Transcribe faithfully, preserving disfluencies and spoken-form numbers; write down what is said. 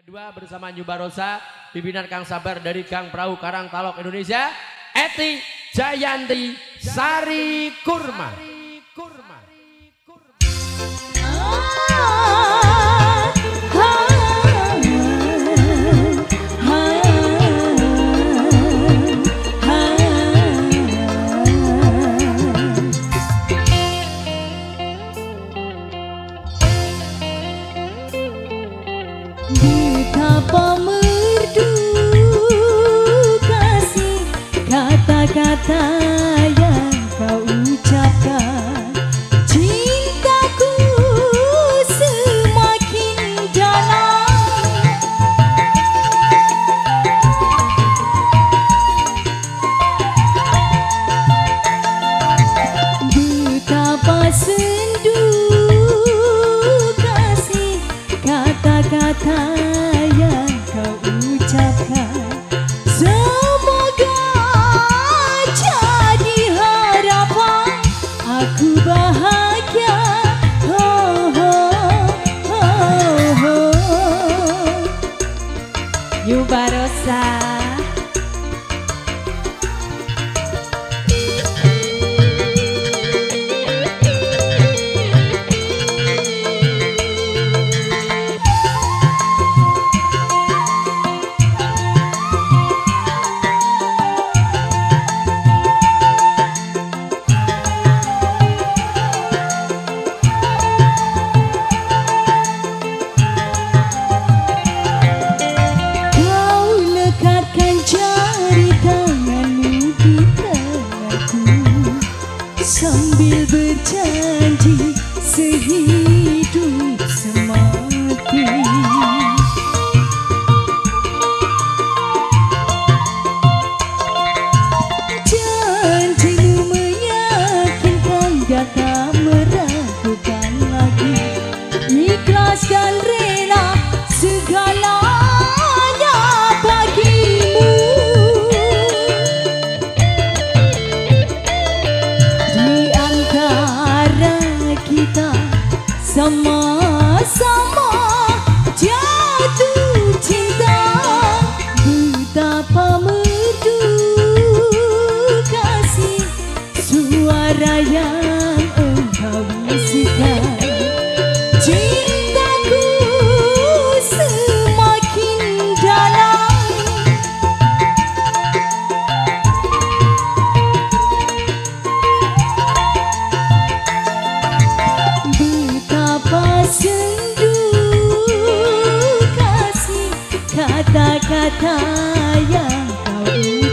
Kedua bersama Nyubarosa, pimpinan Kang Sabar dari Gang Perahu Karang Talok Indonesia, Eti Jayanti Sari Kurma. Betapa merdu kasih kata-kata yang kau ucapkan, cintaku semakin dalam. Betapa sendu kasih kata-kata yang kau ucapkan, semoga jadi harapan aku bahagia. Oh, oh, oh, oh. Nyubarosa. Sambil berjanji sehidup semati, janjimu meyakinkan dan tak meragukan lagi, ikhlas dan rela segalanya bagimu. Kita sama-sama jatuh cinta, betapa merdu kasih suara yang engkau bisikan, cintaku semakin dalam. Betapa sendu kasih kata-kata yang kau